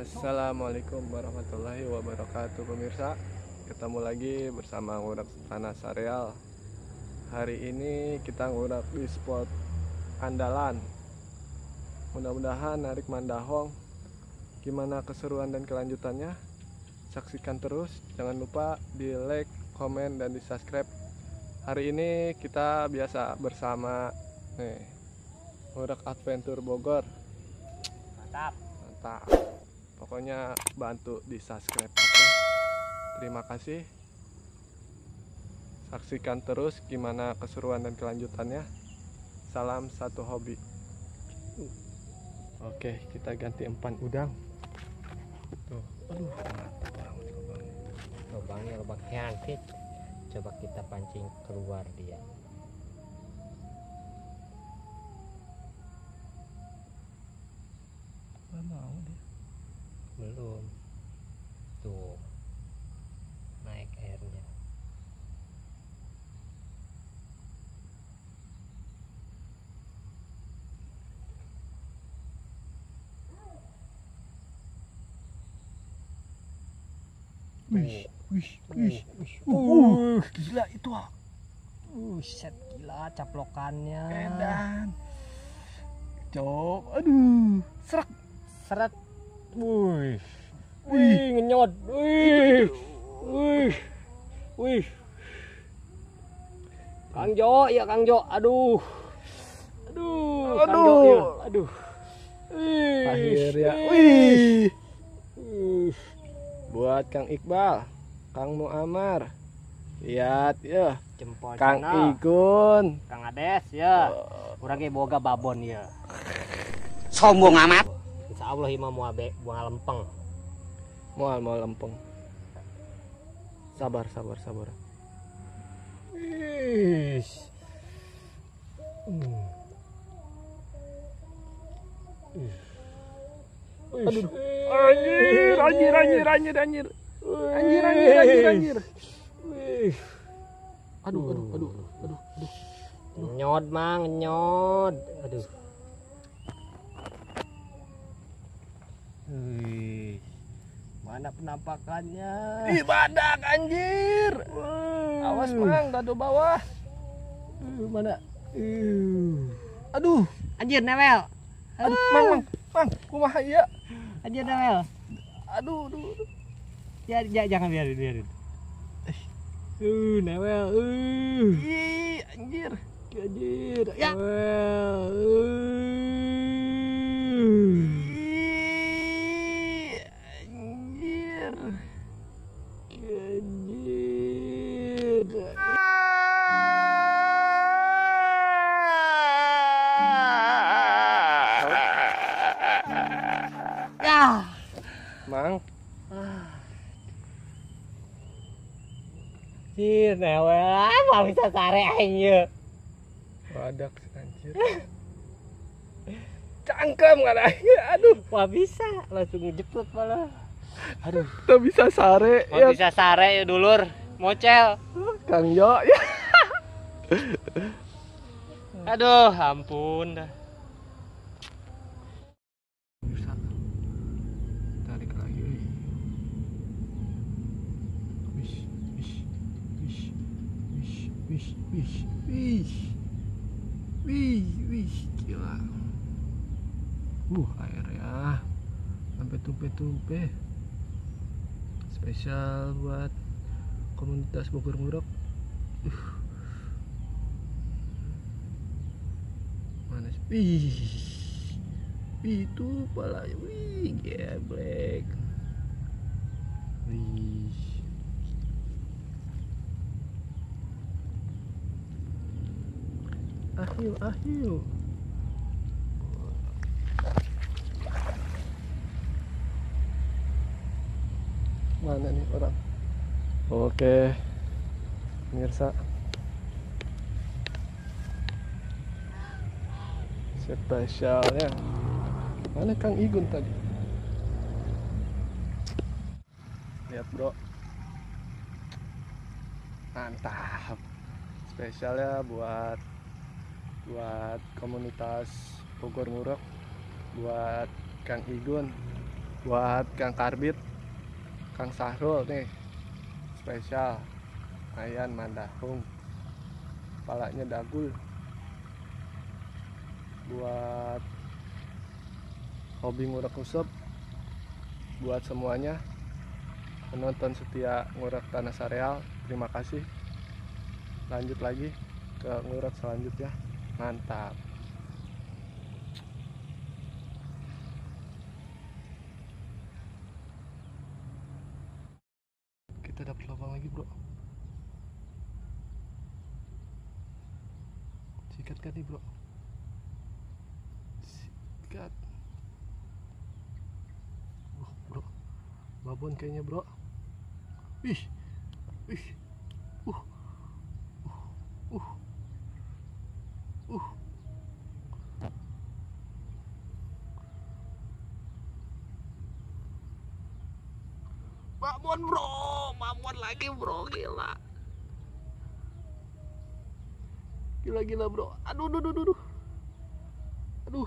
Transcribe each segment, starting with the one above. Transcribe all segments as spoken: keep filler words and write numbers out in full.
Assalamualaikum warahmatullahi wabarakatuh pemirsa. Ketemu lagi bersama ngurak tanah sareal. Hari ini kita ngurak di spot andalan. Mudah-mudahan narik mandahong. Gimana keseruan dan kelanjutannya? Saksikan terus. Jangan lupa di like, komen, dan di subscribe. Hari ini kita biasa bersama nih ngurak adventure Bogor. Mantap. Mantap. Pokoknya bantu di subscribe, oke? Terima kasih. Saksikan terus gimana keseruan dan kelanjutannya. Salam satu hobi. Oke, kita ganti empan udang. Tuh, aduh, mantap banget lubang. Lubangnya lubang hiantit. Coba kita pancing keluar dia. Nggak mau dia. Belum. Tuh. Naik airnya. Wih, wih, wih. Uh, Uh, gila itu ah. uh, set gila caplokannya. Edan. Cok, aduh, serak. Seret. Wih. Wih. Wih, ngenyot. Wih. Wih. Wih. Kang Jo, ya Kang Jo. Aduh. Aduh, Kang Jo Aduh. ya. Aduh. Wih. Akhirnya, Wih. wih. Wih. Buat Kang Iqbal, Kang Muammar, lihat ya, Jempol Kang channel. Igun, Kang Ades ya. Urang ge boga babon ya. Sombong amat. Insya Allah imam mau abe buang lempeng. mual mual lempeng. Sabar sabar sabar. Ish. Hmm. Aduh, anjir, anjir, anjir, anjir, anjir, anjir, anjir, anjir, anjir. Wih. Aduh, aduh, aduh, aduh, aduh. Nyod mang, nyod. Aduh. Wih. Mana penampakannya? Ih, badak anjir. Awas mang, dado bawah. Uh, mana? Uh. Aduh, Anjir Newel. aduh, mang, mang, mang, kumaha ieu? Anjir Newel. Aduh, aduh, aduh. Ya, ya jangan biarin, biarin. Uh, Newel. Uh. Ih, anjir. Anjir. Ya. Newel. Uh. Ih, anjir. Anjir. Ya. Mang, Anjir Newel. Mau bisa sare aja. badak anjir. Cangkem kada. Aduh, Wah bisa. Langsung ngejeplot malah. Aduh. tak bisa sare Mau ya. bisa sare ya dulur. Mocel. Kang Jo ya. Aduh, ampun dah. Bisa. Tarik lagi. euy. Wish, wish, wish, wish, wish, wish, wish. Wish, wish, gila. Uh, air ya. Sampai tumpe-tumpe. Spesial buat komunitas Bogor Ngurok. Uh. Mana sih? Wih. Itu pala, wih, geblek. Wih. Ahil, ahil. Mana nih orang? Oke, pemirsa. Spesialnya. Mana Kang Igun tadi? Lihat bro. Mantap. Spesialnya buat buat komunitas Bogor Ngurok, buat Kang Igun, buat Kang Karbit, Kang Sahrul nih spesial Ayan Mandahung, kepalanya dagul. Buat hobi ngurak usep, buat semuanya penonton setia ngurak Tanah Sareal, terima kasih. Lanjut lagi ke ngurak selanjutnya, mantap. Kita dapat lubang lagi bro, sikat kan nih bro, sikat. Uh, bro, babon kayaknya bro. Wih, wih, uh, uh, uh, uh. Babon bro, babon lagi bro, gila. Gila gila bro, aduh aduh aduh aduh, aduh,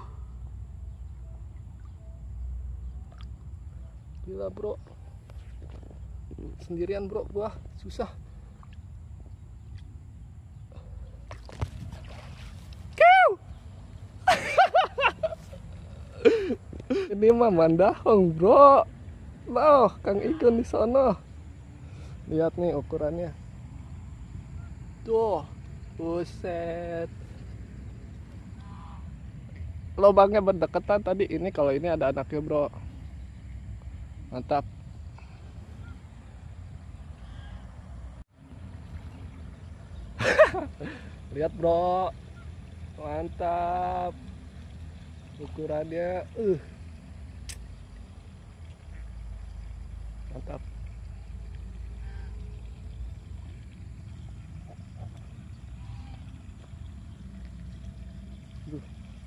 gila bro. Sendirian bro, gua susah. Kiu. Ini mah Mandahung bro. Loh, Kang Igun di sono. Lihat nih ukurannya. Tuh, buset. Lubangnya berdekatan tadi. Ini kalau ini ada anaknya bro. Mantap. Lihat bro, mantap ukurannya, uh mantap. Aduh,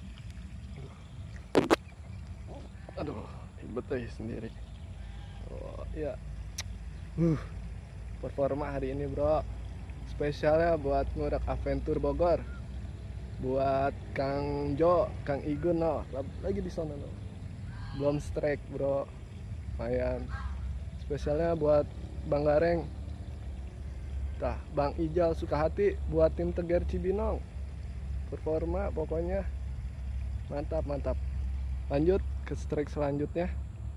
aduh, aduh, ribet aja sendiri. Oh iya, uh performa hari ini bro. Spesialnya buat ngurak Adventure Bogor, buat Kang Jo, Kang Igun no, lagi di sana no. Belum strike bro, lumayan. Spesialnya buat Bang Gareng, tah Bang Ijal Sukahati, buat tim Tegar Cibinong. Performa pokoknya mantap mantap. Lanjut ke strike selanjutnya.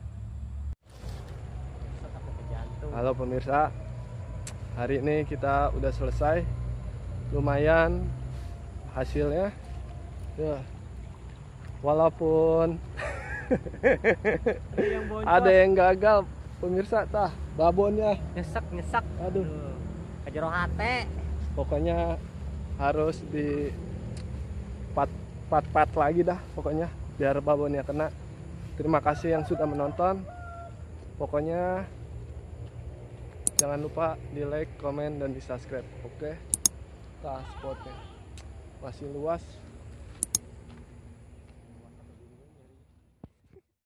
Halo pemirsa, hari ini kita udah selesai, lumayan hasilnya ya, walaupun yang ada yang gagal pemirsa, tah babonnya nyesek nyesek, aduh, kajero hate. pokoknya harus di pat pat pat lagi dah pokoknya biar babonnya kena. Terima kasih yang sudah menonton, pokoknya jangan lupa di like, komen, dan di subscribe. Oke, tah spotnya masih luas.